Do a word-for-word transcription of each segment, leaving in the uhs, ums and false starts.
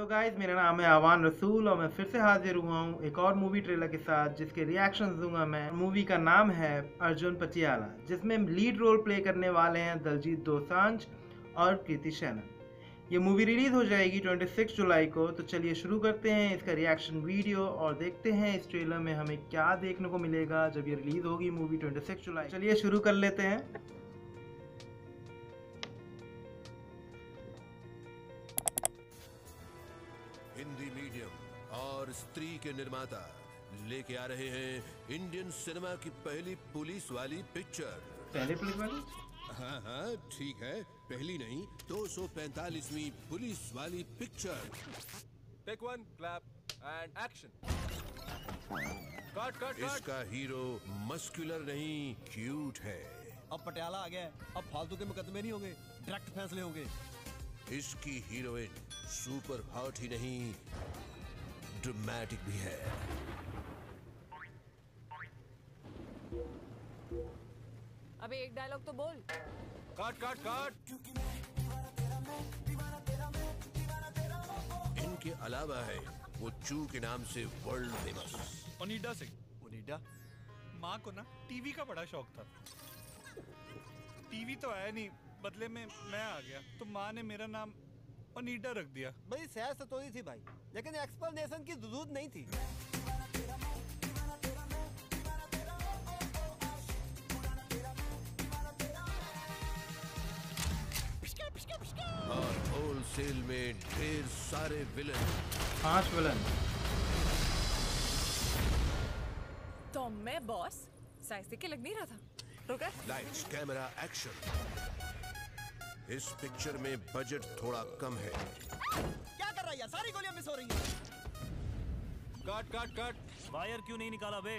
Hello guys, मेरा नाम है अवान रसूल और मैं फिर से हाजिर हुआ हूँ एक और मूवी ट्रेलर के साथ जिसके रिएक्शंस दूंगा मैं। मूवी का नाम है अर्जुन पटियाला, जिसमें लीड रोल प्ले करने वाले हैं दिलजीत दोसांझ और कृति सनन। ये मूवी रिलीज हो जाएगी छब्बीस जुलाई को। तो चलिए शुरू करते हैं इसका रिएक्शन वीडियो और देखते हैं इस ट्रेलर में हमें क्या देखने को मिलेगा जब ये रिलीज होगी मूवी छब्बीस जुलाई। चलिए शुरू कर लेते हैं। हिंदी मीडियम और स्त्री के निर्माता लेके आ रहे हैं इंडियन सिनेमा की पहली पुलिस वाली पिक्चर। पहले पुलिस वाली? हाँ हाँ ठीक है, पहली नहीं दो सौ पैंतालीसवीं पुलिस वाली picture. Take one, clap and action. Cut cut. इसका हीरो मस्कुलर नहीं क्यूट है। अब पटियाला आ गया है, अब फालतू के मुकदमे नहीं होंगे, डायरेक्ट फैसले होंगे। इसकी हीरोइन सुपर हॉट ही नहीं ड्रामेटिक भी है। अबे एक डायलॉग तो बोल। Cut cut cut. इनके अलावा है वो चू के नाम से वर्ल्ड फेमस ओनिडा सिंह। ओनिडा? माँ को ना टीवी का बड़ा शौक था। टीवी तो आया नहीं, बदले में मैं आ गया तो माँ ने मेरा नाम ओनिडा रख दिया। भाई सैर सतोई थी भाई, लेकिन एक्सप्लेनेशन की जरूरत नहीं थी। और होलसेल में ढेर सारे विलन। पांच विलन। तो मैं बॉस साइज के लग नहीं रहा था। रुका। Lights camera action. इस पिक्चर में बजट थोड़ा कम है। क्या कर रहा है यार, सारी गोलियां मिस हो रही हैं। Cut cut cut. वायर क्यों नहीं निकाला बे?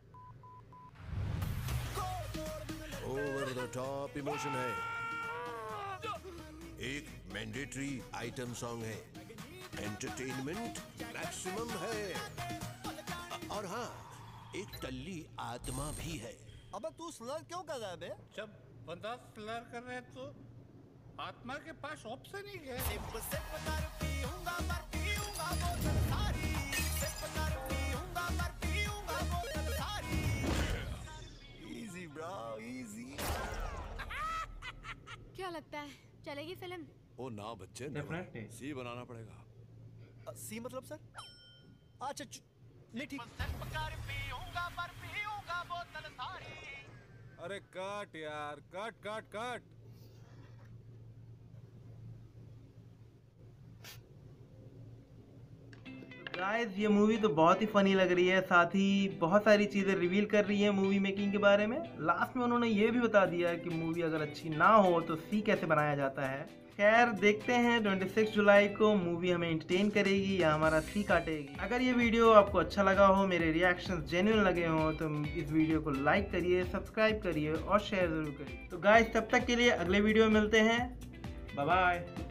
ओवर द टॉप इमोशन है। एक मैंडेटरी आइटम सॉन्ग है। एंटरटेनमेंट मैक्सिमम है। और हाँ, एक टल्ली आत्मा भी है। अबे तू स्लर क्यों कर रहा है बे? जब बंदा स्लर कर रहे हैं तो आत्मा के पास ऑप्शन ही है। Easy bro, easy. क्या लगता है चलेगी फिल्म? ओ ना बच्चे, Definitely. सी बनाना पड़ेगा। सी मतलब सर? अच्छा नहीं ठीक। अरे कट यार, कट कट कट। गाइस ये मूवी तो बहुत ही फनी लग रही है, साथ ही बहुत सारी चीज़ें रिवील कर रही है मूवी मेकिंग के बारे में। लास्ट में उन्होंने ये भी बता दिया कि मूवी अगर अच्छी ना हो तो सी कैसे बनाया जाता है। खैर देखते हैं छब्बीस जुलाई को मूवी हमें एंटरटेन करेगी या हमारा सी काटेगी। अगर ये वीडियो आपको अच्छा लगा हो, मेरे रिएक्शंस जेन्युइन लगे हो तो इस वीडियो को लाइक करिए, सब्सक्राइब करिए और शेयर जरूर करिए। तो गाइस तब तक के लिए अगले वीडियो में मिलते हैं। Bye bye.